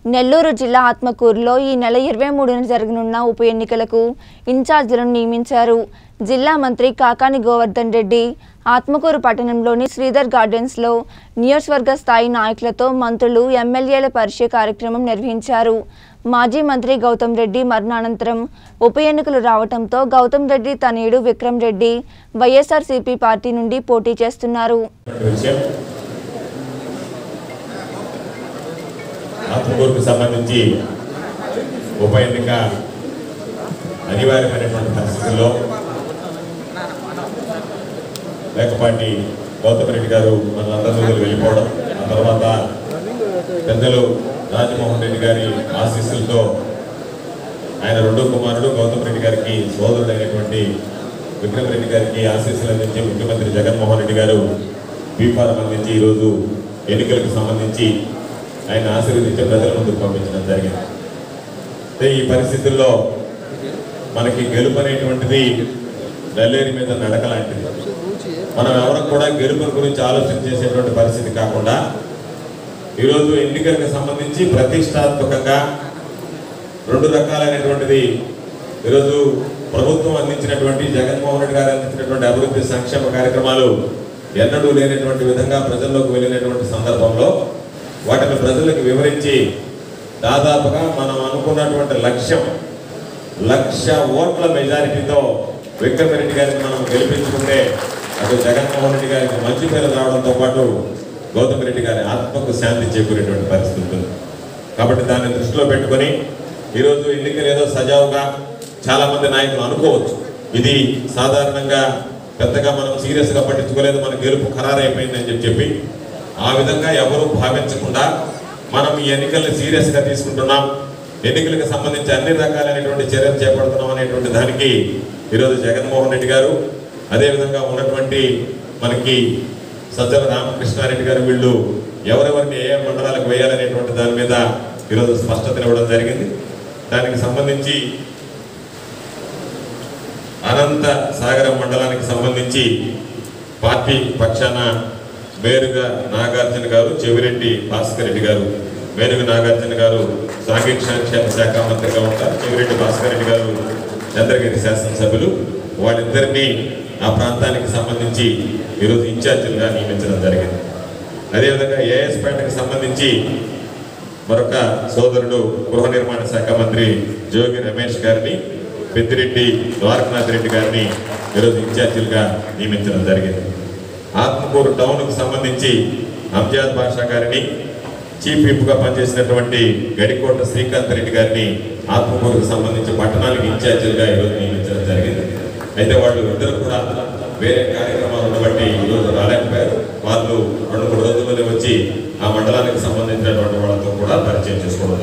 నెల్లూరు జిల్లా ఆత్మకూరులో ఈ నెల 23న జరగనున్న ఉప ఎన్నికలకు ఇన్ఛార్జీలను నియమించారు. జిల్లా మంత్రి కాకాని గోవర్ధన్ రెడ్డి ఆత్మకూరు పట్టణంలోని శ్రీధర్ గార్డెన్స్లో నియోజకవర్గ స్థాయి నాయకులతో మంత్రులు, ఎమ్మెల్యేల పరిచయ కార్యక్రమం నిర్వహించారు. మాజీ మంత్రి గౌతమ్ రెడ్డి మరణానంతరం ఉప ఎన్నికలు రావడంతో గౌతమ్ రెడ్డి తనయుడు విక్రమ్ రెడ్డి వైఎస్ఆర్సీపీ పార్టీ నుండి పోటీ చేస్తున్నారు. ఆత్మకూరుకు సంబంధించి ఉప ఎన్నిక అనివార్యమైనటువంటి పరిస్థితుల్లో లేకపాటి గౌతమ్ రెడ్డి గారు మనందరూ వెళ్ళిపోవడం, ఆ తర్వాత పెద్దలు రాజమోహన్ రెడ్డి గారి ఆశీస్సులతో ఆయన రెండో కుమారుడు గౌతమ్ రెడ్డి గారికి సోదరుడైనటువంటి విక్రమ్ రెడ్డి గారికి ఆశీస్సులు అందించి ముఖ్యమంత్రి జగన్మోహన్ రెడ్డి గారు బీఫారం అందించి ఈరోజు ఎన్నికలకు సంబంధించి ఆయన ఆశీర్వదించే ప్రజల ముందుకు పంపించడం జరిగింది. ఈ పరిస్థితుల్లో మనకి గెలుపు అనేటువంటిది నల్లేరు మీద నడక లాంటిది. మనం ఎవరు కూడా గెలుపు గురించి ఆలోచన చేసేటువంటి పరిస్థితి కాకుండా ఈరోజు ఎన్నికలకు సంబంధించి ప్రతిష్టాత్మకంగా రెండు రకాలైనటువంటిది ఈరోజు ప్రభుత్వం అందించినటువంటి జగన్మోహన్ రెడ్డి గారు అందించినటువంటి అభివృద్ధి సంక్షేమ కార్యక్రమాలు ఎన్నడూ లేనటువంటి విధంగా ప్రజల్లోకి వెళ్ళినటువంటి సందర్భంలో వాటిని ప్రజలకు వివరించి దాదాపుగా మనం అనుకున్నటువంటి లక్ష్యం 1,00,000 ఓట్ల మెజారిటీతో విక్రమ్ రెడ్డి గారిని మనం గెలిపించుకుంటే అటు జగన్మోహన్ రెడ్డి గారికి మంచి పేరు రావడంతో పాటు గౌతమ్ రెడ్డి గారి ఆత్మకు శాంతి చేకూరేటువంటి పరిస్థితి ఉంటుంది. కాబట్టి దాన్ని దృష్టిలో పెట్టుకొని ఈరోజు ఎన్నికలు ఏదో సజావుగా చాలామంది నాయకులు అనుకోవచ్చు, ఇది సాధారణంగా పెద్దగా మనం సీరియస్గా పట్టించుకోలేదు, మన గెలుపు ఖరారైపోయిందని చెప్పి ఆ విధంగా ఎవరూ భావించకుండా మనం ఈ ఎన్నికల్ని సీరియస్గా తీసుకుంటున్నాం, ఎన్నికలకు సంబంధించి అన్ని రకాలైనటువంటి చర్యలు చేపడుతున్నాం అనేటువంటి దానికి ఈరోజు జగన్మోహన్ రెడ్డి గారు, అదేవిధంగా ఉన్నటువంటి మనకి సజ్జల రామకృష్ణారెడ్డి గారు వీళ్ళు ఎవరెవరిని ఏ మండలాలకు వేయాలనేటువంటి దాని మీద ఈరోజు స్పష్టతనివ్వడం జరిగింది. దానికి సంబంధించి అనంత సాగరం మండలానికి సంబంధించి పార్టీ పక్షాన మేరుగా నాగార్జున గారు, చెవిరెడ్డి భాస్కర్ రెడ్డి గారు, మేరుగా నాగార్జున గారు సాంఘిక సంక్షేమ శాఖ మంత్రిగా ఉంటారు, చెవిరెడ్డి భాస్కర్ రెడ్డి గారు చంద్రగిరి శాసనసభ్యులు, వాళ్ళిద్దరినీ ఆ ప్రాంతానికి సంబంధించి ఈరోజు ఇన్ఛార్జీలుగా నియమించడం జరిగింది. అదేవిధంగా ఏఎస్పేటకు సంబంధించి మరొక సోదరుడు గృహ నిర్మాణ శాఖ మంత్రి జోగి రమేష్ గారిని, పెద్దిరెడ్డి ద్వారకనాథ్ రెడ్డి గారిని ఈరోజు ఇన్ఛార్జీలుగా నియమించడం జరిగింది. ఆత్మకూరు టౌన్కు సంబంధించి అంజాద్ బాషా గారిని, చీఫ్ విప్గా పనిచేసినటువంటి గడికోట శ్రీకాంత్ రెడ్డి గారిని ఆత్మకూరుకు సంబంధించి పట్టణానికి ఇన్ఛార్జీలుగా ఈరోజు నియమించడం జరిగింది. అయితే వాళ్ళు ఇద్దరు కూడా వేరే కార్యక్రమాలు ఉండబట్టి ఈరోజు రాలేకపోయారు. వాళ్ళు 2-3 రోజుల్లోనే వచ్చి ఆ మండలానికి సంబంధించినటువంటి వాళ్ళతో కూడా పరిచయం చేసుకోవడం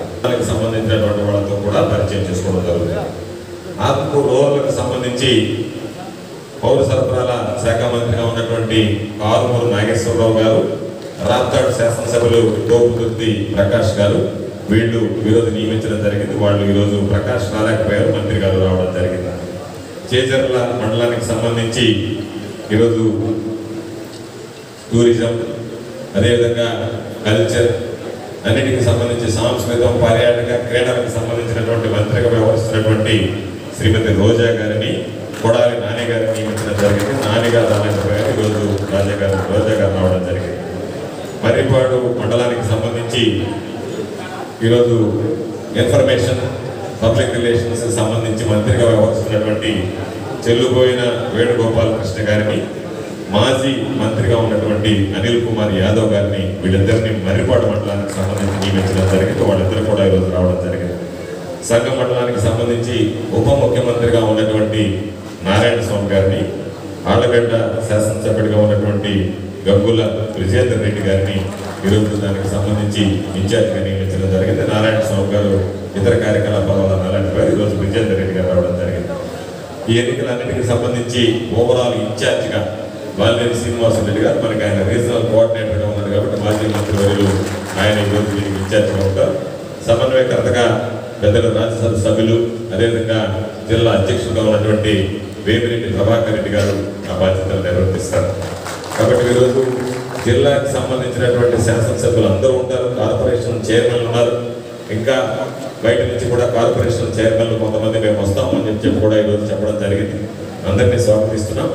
జరుగుతుంది. ఆత్మకూరు రూరల్కి సంబంధించి పౌర సరఫరాల శాఖ మంత్రిగా ఉన్నటువంటి కారుమూరు నాగేశ్వరరావు గారు, రాప్తాడు శాసనసభ్యులు తోపుదుర్తి ప్రకాష్ గారు వీళ్ళు ఈరోజు నియమించడం జరిగింది. వాళ్ళు ఈరోజు ప్రకాష్ రాలేకపోయారు, మంత్రి గారు రావడం జరిగింది. చేజర్ల మండలానికి సంబంధించి ఈరోజు టూరిజం, అదేవిధంగా కల్చర్ అన్నిటికి సంబంధించి సాంస్కృతిక, పర్యాటక, క్రీడలకు సంబంధించినటువంటి మంత్రిగా వ్యవహరిస్తున్నటువంటి శ్రీమతి రోజా గారిని కొడాలి నాని గారిని నియమించడం జరిగింది. నాని గారు రాలేకపోయారు, ఈరోజు రోజా గారు రావడం జరిగింది. మర్రిపాడు మండలానికి సంబంధించి ఈరోజు ఇన్ఫర్మేషన్ పబ్లిక్ రిలేషన్స్ సంబంధించి మంత్రిగా వ్యవహరిస్తున్నటువంటి చెల్లుబోయిన వేణుగోపాలకృష్ణ గారిని, మాజీ మంత్రిగా ఉన్నటువంటి అనిల్ కుమార్ యాదవ్ గారిని వీళ్ళిద్దరిని మర్రిపాడు మండలానికి సంబంధించి నియమించడం జరిగింది. వాళ్ళిద్దరు కూడా ఈరోజు రావడం జరిగింది. సంఘం మండలానికి సంబంధించి ఉప ముఖ్యమంత్రిగా ఉన్నటువంటి నారాయణ స్వామి గారిని, ఆళ్లగడ్డ శాసనసభ్యుడిగా ఉన్నటువంటి గంగుల విజయేందర్ రెడ్డి గారిని ఈరోజు దానికి సంబంధించి ఇన్ఛార్జిగా నియమించడం జరిగింది. నారాయణ స్వామి గారు ఇతర కార్యకలాపాల వల్ల రాలేకపోయారు, ఈరోజు విజయేందర్ రెడ్డి గారు రావడం జరిగింది. ఈ ఎన్నికలన్నిటికీ సంబంధించి ఓవరాల్ ఇన్ఛార్జిగా బాలినేని శ్రీనివాసరెడ్డి గారు, మనకి ఆయన రీజనల్ కోఆర్డినేటర్గా ఉన్నారు కాబట్టి మాజీ మంత్రివర్యులు ఆయన ఈరోజు దీనికి ఇన్ఛార్జిగా ఉంటారు. సమన్వయకర్తగా పెద్దల రాజ్యసభ సభ్యులు, అదేవిధంగా జిల్లా అధ్యక్షులుగా ఉన్నటువంటి వేమిరెడ్డి ప్రభాకర్ రెడ్డి గారు ఆ బాధ్యతలు నిర్వర్తిస్తారు. కాబట్టి ఈరోజు జిల్లాకి సంబంధించినటువంటి శాసనసభ్యులు అందరూ ఉంటారు, కార్పొరేషన్ చైర్మన్ ఉన్నారు, ఇంకా బయట నుంచి కూడా కార్పొరేషన్ చైర్మన్లు కొంతమంది మేము వస్తామని చెప్పి కూడా ఈరోజు చెప్పడం జరిగింది. అందరినీ స్వాగతిస్తున్నాం.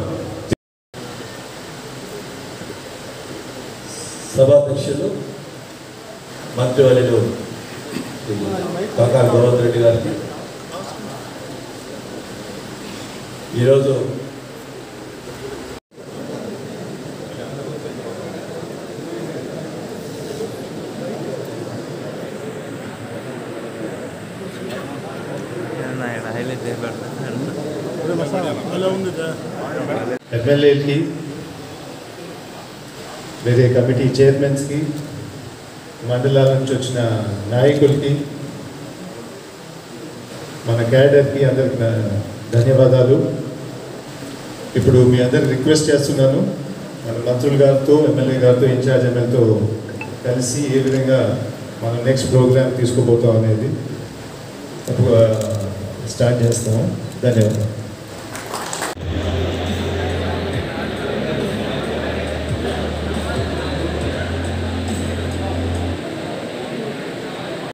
సభాధ్యక్షులు మంత్రివర్యులు కాకా గోవర్ధన్ రెడ్డి గారికి ఈరోజు ఎమ్మెల్యేలకి, వేరే కమిటీ చైర్మన్స్కి, మండలాల నుంచి వచ్చిన నాయకులకి, మన క్యాడర్కి అందరికి ధన్యవాదాలు. ఇప్పుడు మీ అందరికి రిక్వెస్ట్ చేస్తున్నాను, మన మంత్రులు గారితో, ఎమ్మెల్యే గారితో, ఇన్ఛార్జ్ ఎమ్మెల్యేతో కలిసి ఏ విధంగా మనం నెక్స్ట్ ప్రోగ్రామ్ తీసుకుపోతాం అనేది స్టార్ట్ చేస్తాము. ధన్యవాదాలు.